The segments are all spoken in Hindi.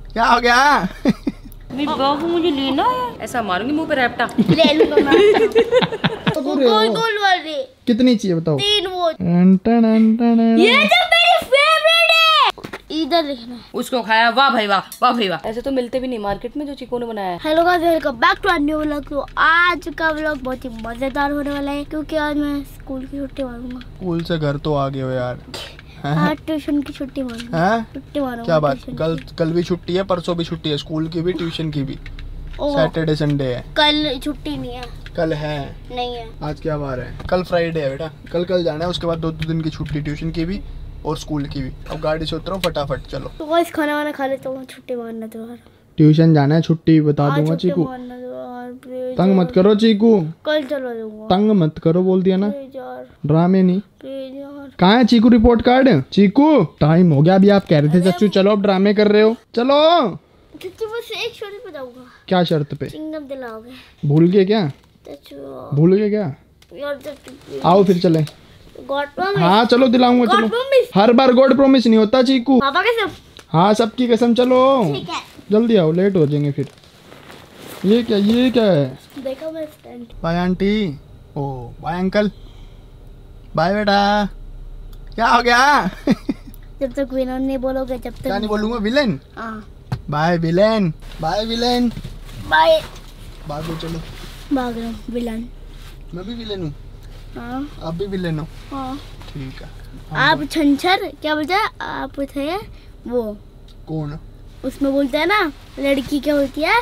क्या हो गया? मेरी बाबू मुझे लेना है, ऐसा मारूंगी मुंह पे रैप्टा। ले लूंगा मैं। गोल वाली कितनी चाहिए बताओ? 3 वो। ये जो मेरी फेवरेट है। इधर लिखना है। उसको खाया। वाह भाई वाह, वाह भाई वाह। ऐसे तो मिलते भी नहीं मार्केट में जो चीकू ने बनाया है। Hello guys, welcome back to our new vlog. तो आज का व्लॉग बहुत ही मजेदार होने वाला है क्योंकि आज मैं स्कूल की छुट्टी मारूंगा। स्कूल से घर तो आ गए हो यार। आज ट्यूशन की छुट्टी मारूंगा। छुट्टी मारूंगा। क्या बात? कल भी छुट्टी है, परसों भी छुट्टी है, स्कूल की भी ट्यूशन की भी। सैटरडे संडे है। कल छुट्टी नहीं है। कल है? नहीं है। आज क्या बार है? कल फ्राइडे है बेटा। कल जाना है, उसके बाद 2 दिन की छुट्टी, ट्यूशन की भी और स्कूल की भी। अब गाड़ी से उतरो फटाफट, चलो। तो गाइस खाना वाना खा लेता हूँ, छुट्टी मारना तो यार। ट्यूशन जाना है, छुट्टी बता दूंगा चीकू। तंग मत करो चीकू। कल चला दूंगा। तंग मत करो बोल दिया ना। ड्रामे नहीं। कहाँ है Chiku report card? Chiku time हो गया, अभी आप कह रहे थे चच्चू चलो, अब ड्रामे कर रहे हो। चलो। बस एक शर्त पे जाऊंगा। क्या शर्त पे? चिंगम दिलाओगे? भूल गए क्या? भूल गए क्या? आओ फिर चले। हाँ चलो दिलाऊंगा, चलो। हर बार गॉड प्रॉमिस नहीं होता चीकू। पापा कसम? हाँ सबकी कसम। चलो ठीक है। जल्दी आओ, लेट हो जाएंगे फिर। ये क्या है? देखो मैं stand. Bye aunty. Oh bye uncle. Bye बेटा। क्या हो गया? जब तक विलन नहीं बोलोगे जब तक। क्या नहीं बोलूंगा? विलेन? हाँ। Bye villain. Bye villain. Bye. भागो चलो। भाग रहा हूँ विलन। मैं भी विलेन हूँ। हाँ। आप भी विलेन हो? हाँ। ठीक है। आप छंछर क्या बोलते हैं? आप थे वो। कौन? उसमें बोलते हैं ना लड़की क्या बोलती है?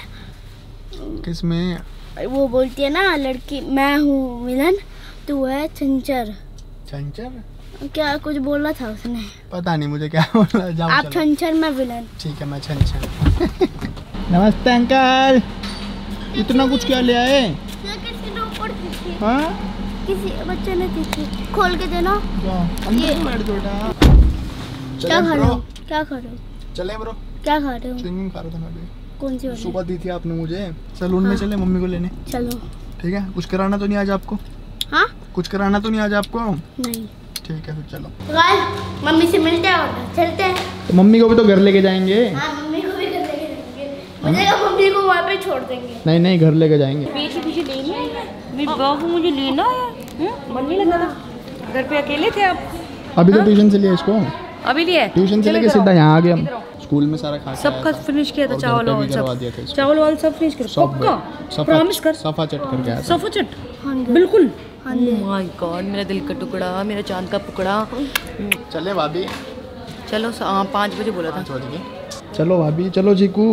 किसमें? वो बोलती है ना लड़की मैं हूँ विलन, तू है छंछर। छंछर? क्या कुछ बोला था उसने? पता नहीं मुझे क्या बोला। जाओ आप चलो। छंछर मैं विलन। ठीक है मैं छंछर। नमस्ते अंकल। इतना कुछ क्या ले आए? किसी ने ऊपर दी थी। हाँ? किसी बच्चे ने दी थी, खोल के देना। अंदर बैठ बेटा। क्या खा रहे हो? क्या खा रहे हो? चले ब्रो। क्या खा रहे हो? च्युइंगम खा रहा था मैं भी। कौन सी वाली? सुबह दी थी आपने मुझे। सैलून में चले मम्मी को लेने। चलो। ठीक है। कुछ कराना तो नहीं आज आपको? हाँ? कुछ कराना तो नहीं आज आपको? नहीं। ठीक है फिर चलो। मम्मी से मिलते हैं, चलते हैं। तो मम्मी को भी तो घर लेके जाएंगे। हाँ, मम्मी को भी घर लेके जाएंगे। मुझे कहा मम्मी को वहाँ पे छोड़ देंगे। नहीं घर लेके जाएंगे। पीछे पीछे लेना है, मेरी बाबू मुझे लेना है। मन नहीं लगा था? घर पे अकेले थे आप? अभी तो ट्यूशन से लिया इसको। अभी लिया? ट्यूशन से लेके सीधा यहाँ आ गए हम। स्कूल में सारा खा सबका फिनिश किया था। चावल वावल सब फिनिश कर। पक्का प्रॉमिस कर। सफा चट कर गया। सफा चट बिल्कुल। माय गॉड, मेरा दिल का टुकड़ा, मेरा चांद का टुकड़ा। चले भाभी। चलो 5 बजे बोला था। 5 बजे। चलो भाभी चलो चीकू।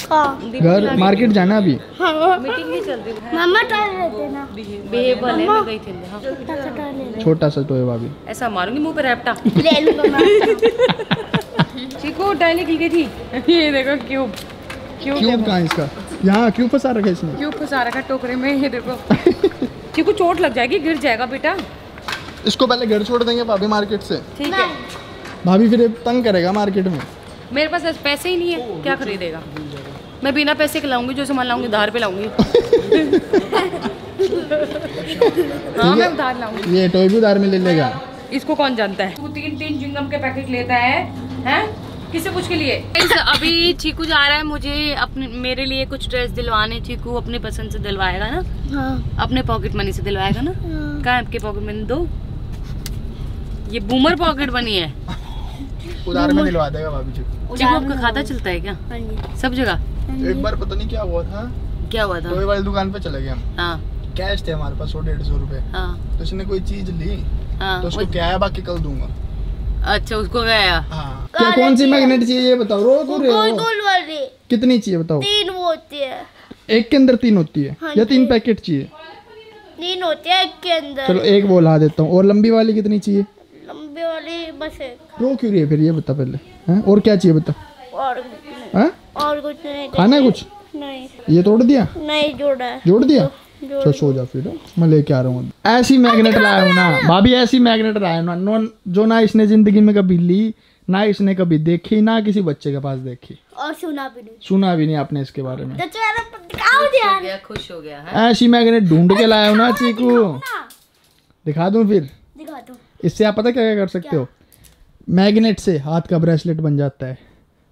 घर मार्केट जाना अभी। मीटिंग नहीं चल रही है। मामा टाइल लेते ना। बिहेव वाले में गई थी। हाँ। छोटा सा टॉय भाभी। ऐसा मारूंगी मुंह पे रैप्टा। ले लूंगा मैं। चीकू टाइलें की गई थी। ये देखो क्यूब कहाँ इसका? यहाँ क्यों फंसा रखा है इसने? क्यूब फंसा रखा टोकरे में। ये देखो। चीकू चोट लग जाएगी, गिर जाएगा बेटा। इसको पहले घर छोड़ देंगे भाभी मार्केट से। ठीक है। भाभी फिर तंग करेगा मार्केट में। मेरे पास पैसे ही नहीं है, क्या खरीदेगा? मैं बिना पैसे के लाऊंगी, जो सामान लाऊंगी उधार पे लाऊंगी। हाँ मैं उधार लाऊंगी। ये टॉय भी उधार में ले लेगा। इसको कौन जानता है? तू 3 च्युइंगम के पैकेट लेता है, हैं? किसे कुछ के लिए? अभी चीकू जा रहा है मुझे मेरे लिए कुछ ड्रेस दिलवाने। चीकू अपने पसंद से दिलवाएगा ना? हाँ। अपने पॉकेट मनी से दिलवाएगा ना? हाँ। कहाँ आपके पॉकेट मनी? दो। ये बूमर पॉकेट बनी है। उधार में दिलवा देगा भाभी जी। चीकू आपका खाता चलता है क्या सब जगह? एक बार पता नहीं क्या हुआ था। क्या हुआ था? टॉय वाली दुकान पे चले गए हम। हाँ। कैश थे हमारे पास 100-150 रुपए। हाँ। तो उसने कोई चीज ली। हाँ। तो उसको क्या है, बाकी कल दूंगा। अच्छा उसको गया। हाँ। क्या कौन सी मैग्नेट चाहिए ये बताओ? रो क्यों रहे हो? गोल वाली। कितनी चाहिए बताओ? 3 वो होती है। एक के अंदर 3 होती है? हाँ या जी। 3 पैकेट चाहिए? 3 होती है एक के अंदर। चलो एक वो ला देता हूँ। और लंबी वाली कितनी चाहिए? लंबी वाली बस एक। रो क्यों रही है फिर ये बता पहले। हैं? और क्या चाहिए बता? और कुछ नहीं। खाना है कुछ? नहीं। ये तोड़ दिया? नहीं जोड़ा है। जोड़ दिया? तो सो जा फिर, मैं लेके आ रहा हूँ। ऐसी मैग्नेट लाया हूँ ना भाभी, ऐसी मैग्नेट लाया हूँ ना जो ना इसने जिंदगी में कभी ली, ना इसने कभी देखी, ना किसी बच्चे के पास देखी, और सुना भी नहीं आपने इसके बारे में। खुश हो गया। ऐसी मैग्नेट ढूंढ के लाया हूँ ना चीकू। दिखा दूँ फिर? दिखा दो। इससे आप पता क्या क्या कर सकते हो? मैग्नेट से हाथ का ब्रेसलेट बन जाता है,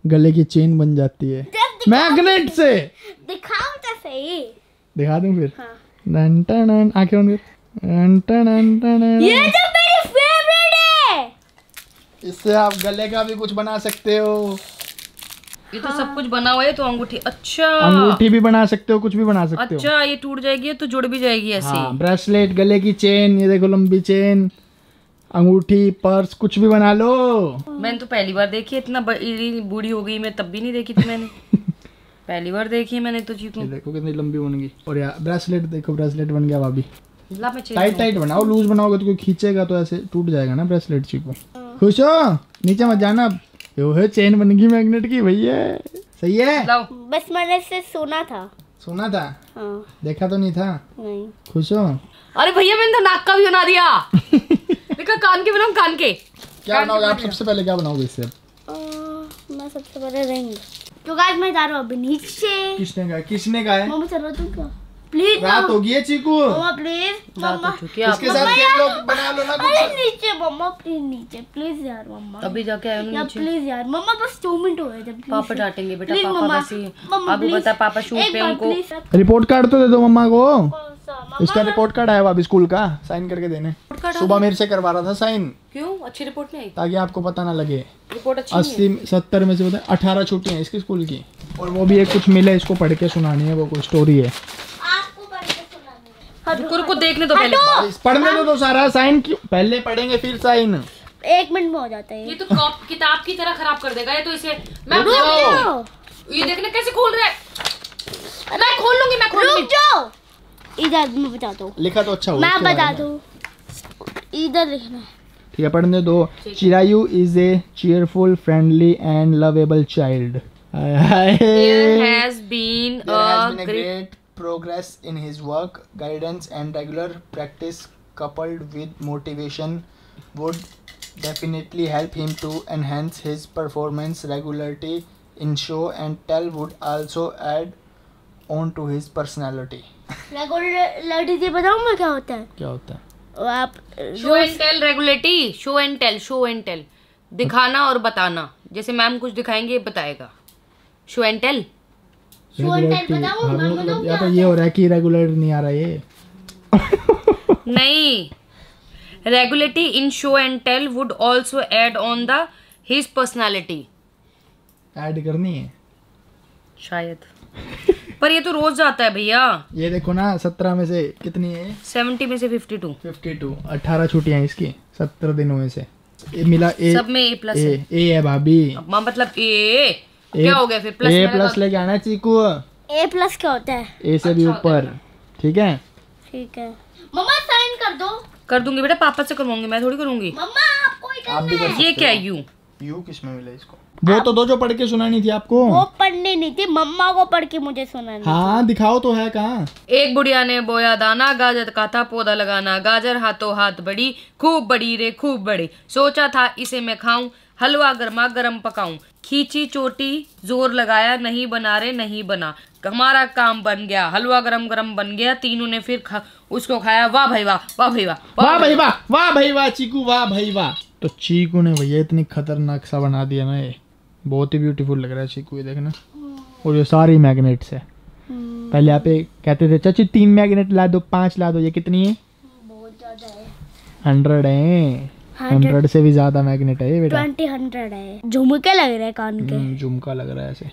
गले की चेन बन जाती है मैग्नेट से। दिखाओ तो सही। दिखा दूं फिर? हाँ। डन टन डन, आंखें बंद कर। डन टन डन टन डन। ये तो मेरी फेवरेट है। इससे आप गले का भी कुछ बना सकते हो। ये तो सब कुछ बना हुआ है। तो अंगूठी, अच्छा अंगूठी भी बना सकते हो, कुछ भी बना सकते हो। अच्छा, ये टूट जाएगी तो जुड़ भी जाएगी ऐसे। हाँ, ब्रेसलेट, गले की चेन, ये देखो लंबी चेन, अंगूठी, पर्स, कुछ भी बना लो। मैंने तो पहली बार देखी, इतना बूढ़ी हो गई मैं तब भी नहीं देखी थी मैंने। पहली बार देखी मैंने तो चीकू। ये देखो कितनी लंबी बन गई। और यार ब्रेसलेट देखो, ब्रेसलेट बन गया भाभी। ला मैं चेन टाइट टाइट बनाओ, लूज बनाओगे तो कोई खींचेगा तो ऐसे टूट जाएगा ना ब्रेसलेट। चीकू खुश हो? नीचे मत जाना अब। यो है, चेन बन गई मैग्नेट की भैया। सही है। लाओ। बस मैंने से सुना था। सुना था? हाँ। देखा तो नहीं था? नहीं। खुश हो? अरे भैया मैंने तो नाक का भी बना दिया। देखा, कान के बनाऊं, कान के। क्या बनाओगे आप? सबसे पहले क्या बनाओगे इससे? मैं सबसे पहले रिंग। तो गाइस मैं जा रहा हूँ अभी नीचे। किसने कहा? किसने कहा है? मम्मा चलो तुम क्या? प्लीज रात हो गई है चीकू। मम्मा प्लीज। मम्मा इसके साथ खेल लो, बना लो ना अरे कुछ। नीचे मम्मा, प्लीज नीचे प्लीज यार मम्मा। अभी जाके आया यार नीचे। प्लीज यार मम्मा, बस 2 मिनट हो गए जब। पापा डांटेंगे बेटा, Please, पापा मम्मा। वैसे मम्मा, आपको please। पता है पापा शूट एक पे बार उनको। प्लीज। रिपोर्ट कार्ड तो दे दो मम्मा को। कौन सा मम्मा? इसका रिपोर्ट कार्ड आया अभी स्कूल का, साइन करके देने। सुबह मेरे से करवा रहा था साइन, क्यों? अच्छी रिपोर्ट नहीं आई? ताकि आपको पता ना लगे। रिपोर्ट अच्छी नहीं 80-70 में से 18 छुट्टियां इसकी स्कूल की। और वो भी एक कुछ मिले, इसको पढ़ के सुनानी है, वो कोई स्टोरी है। आपको पढ़ के सुनानी है। है। रुको रुको, देखने दो पहले। पढ़ने दो तो सारा साइन क्यों? पहले पढ़ेंगे फिर साइन। 1 मिनट में हो जाता है ये तो किताब की तरह खराब कर देगा ये तो। इसे मैं जाओ। ये देखने कैसे खोल रहा है। मैं खोल लूंगी, मैं खोल रुक लूंगी। जाओ। इधर मैं बता दूं। लिखा तो अच्छा हो। मैं बता दूं। इधर लिखना है। ठीक है, पढ़ने दो। Chirayu is a cheerful, friendly and lovable child. There has been a great great progress in his work. Guidance and regular practice coupled with motivation would definitely help him to enhance his performance. Regularity in show and tell would also add on to his personality. Regularity बताऊं मैं क्या होता है? क्या होता है? आप show and tell. Regularity, show and tell, show and tell, दिखाना और बताना। जैसे मैम कुछ दिखाएंगे बताएगा। Show and tell. Show and tell बताऊं मैं? मतलब या तो ये हो रहा है कि रेगुलर नहीं आ रहा ये। नहीं, regularity in show and tell would also add on the his personality. Add करनी है शायद। पर ये तो रोज जाता है भैया। ये देखो ना, 17 में से कितनी है? 70 में से 52। 52। 18 छुट्टियां इसकी 70 दिनों में से। ये मिला ए। सब में A+ है। ए है भाभी। माँ मतलब ए क्या हो गया फिर? प्लस ए प्लस लेके आना चीकू। A+ क्या होता है? ए से भी ऊपर। ठीक है, ठीक है। मम्मा साइन कर दो। कर दूंगी बेटा, पापा से करवाऊंगी, मैं थोड़ी करूंगी। मम्मा आपको ही आप भी करना कर है। ये क्या है? यू यू किस में मिला इसको? वो तो दो जो पढ़ के सुनानी थी आपको। वो पढ़नी नहीं थी, मम्मा को पढ़ के मुझे सुनानी। हाँ दिखाओ तो है कहाँ। एक बुढ़िया ने बोया दाना, गाजर का था पौधा लगाना, गाजर हाथों हाथ बड़ी, खूब बड़ी रे खूब बड़ी, सोचा था इसे मैं खाऊं, हलवा गर्मा गर्म पकाऊं, खींची चोटी जोर लगाया, नहीं बना रे नहीं बना, हमारा काम बन गया, हलवा गरम गरम बन गया। तीनों ने फिर उसको खाया। वाह भाई वाह, वाह भाई वाह, वाह भाई वाह, वाह भाई वाह चीकू, वाह भाई वाह। तो चीकू ने भैया इतनी खतरनाक सा बना दिया ना, ये बहुत ही ब्यूटीफुल लग रहा है चीकू, ये देखना। और ये सारी मैग्नेट्स है। पहले आप कहते थे चाची 3 मैग्नेट ला दो, 5 ला दो, ये कितनी है? बहुत ज्यादा है। 100 है। 100 से भी ज्यादा मैग्नेट है ये बेटा। 20 है। झुमके लग रहे हैं कान के। झुमका लग रहा है ऐसे।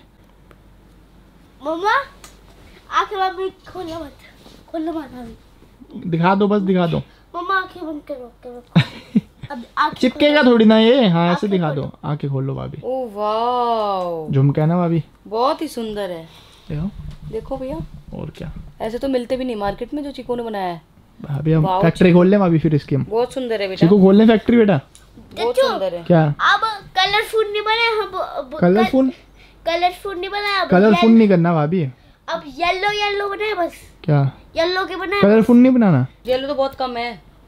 मम्मा आंखें अभी खोलना मत, खोलना मत अभी। दिखा दो, बस दिखा दो। मम्मा आंखें बंद करो। अब आंखें चिपकेगा थोड़ी ना ये। हाँ ऐसे दिखा दो। आंखें खोल लो भाभी। ओ वाह, झुमका है ना भाभी? बहुत ही सुंदर है। देखो देखो भैया, और क्या। ऐसे तो मिलते भी नहीं मार्केट में जो चीकू ने बनाया है। भाभी हम फैक्ट्री खोल लें भाभी फिर इसकी हम। बहुत सुंदर है बेटा, चीकू खोल लें फैक्ट्री बेटा। बहुत सुंदर है। क्या अब कलरफुल नहीं बना, हम कलरफुल? कलरफुल नहीं बना, अब कलरफुल नहीं करना भाभी। अब येलो येलो बना है बस। क्या येलो के बना है। कलरफुल नहीं बनाना? येलो तो बहुत कम है।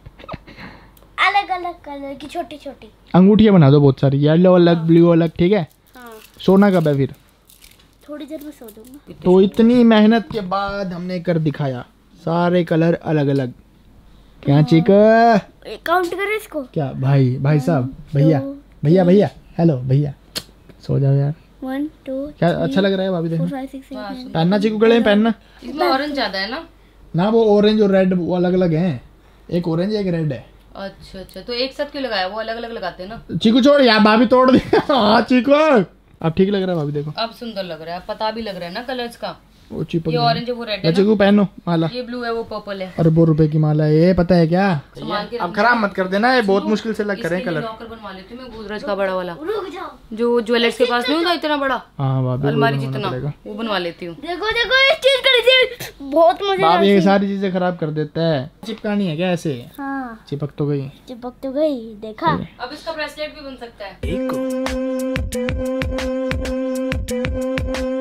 अलग अलग कलर की छोटी छोटी अंगूठियां बना दो बहुत सारी, येलो अलग, ब्लू अलग। ठीक है। हाँ। सोना कब है फिर? थोड़ी देर में सो दूंगा। तो इतनी मेहनत के बाद हमने कर दिखाया, सारे कलर अलग अलग। क्या चीकू? काउंट करें इसको। क्या भाई, भाई साहब, भैया भैया भैया, हेलो भैया, सो जाओ यार। 1 2 क्या अच्छा लग रहा है भाभी 4 देखो? 5 6 7 8 पहनना चीकू गले में पहनना इसमें ऑरेंज ज्यादा है ना? ना, वो ऑरेंज और रेड वो अलग अलग हैं, एक ऑरेंज एक रेड है। अच्छा अच्छा, तो एक साथ क्यों लगाया? वो अलग अलग लगाते हैं ना। चीकू छोड़ यार, भाभी तोड़ दी। हाँ चीकू अब ठीक लग रहा है भाभी देखो, अब सुंदर लग रहा है, पता भी लग रहा है ना कलर्स का। वो चिपक ये गया। ऑरेंज है, वो रेड है चीकू ना? पहनो माला, ये ब्लू है, वो पर्पल है। अरबों रुपए की माला है ये, पता है क्या? संभाल के अब खराब मत कर देना, ये बहुत मुश्किल से लग करे इसके लिए कलर। लॉकर बनवा लेती हूँ मैं, गोदरेज का बड़ा वाला, रुक जाओ, जो ज्वेलर्स के पास नहीं होता इतना बड़ा, हाँ भाभी अलमारी वही बनवाना जितना, पड़ेगा। वो बनवा लेती हूँ। देखो देखो इस चीज का डिजाइन बहुत मजेदार भाभी ये सी। सारी चीजें खराब कर देता है। चिपकानी है क्या ऐसे? हाँ चिपक तो गई। चिपक तो गई, देखा। अब इसका ब्रेसलेट भी बन सकता है।